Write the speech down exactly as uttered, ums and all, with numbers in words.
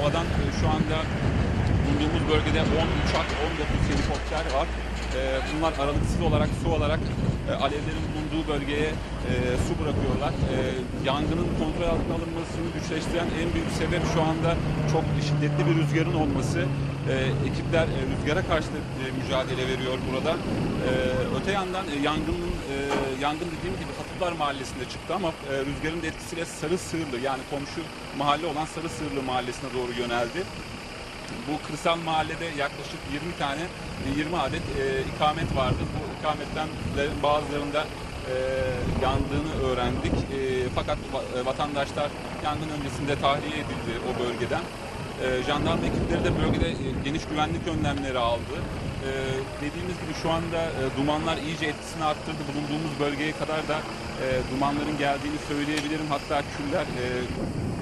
havadan e, şu anda bulunduğumuz bölgede on uçak, on dokuz helikopter var. E, bunlar aralıksız olarak su olarak e, alevlerin bulunduğu bölgeye e, su bırakıyorlar. E, yangının kontrol altına alınmasını güçleştiren en büyük sebep şu anda çok şiddetli bir rüzgarın olması. E, ekipler e, rüzgara karşı da, e, mücadele veriyor burada. E, öte yandan e, yangının e, yangın dediğim gibi Hatipler Mahallesi'nde çıktı ama e, rüzgarın da etkisiyle Sarı Sığırlı, yani komşu mahalle olan Sarı Sığırlı Mahallesi'ne doğru yöneldi. Bu kırsal mahallede yaklaşık yirmi tane, yirmi adet e, ikamet vardı. Bu ikametten bazılarında e, yandığını öğrendik. E, fakat vatandaşlar yangın öncesinde tahliye edildi o bölgeden. E, jandarma ekipleri de bölgede e, geniş güvenlik önlemleri aldı. E, dediğimiz gibi şu anda e, dumanlar iyice etkisini arttırdı. Bulunduğumuz bölgeye kadar da e, dumanların geldiğini söyleyebilirim. Hatta küller e,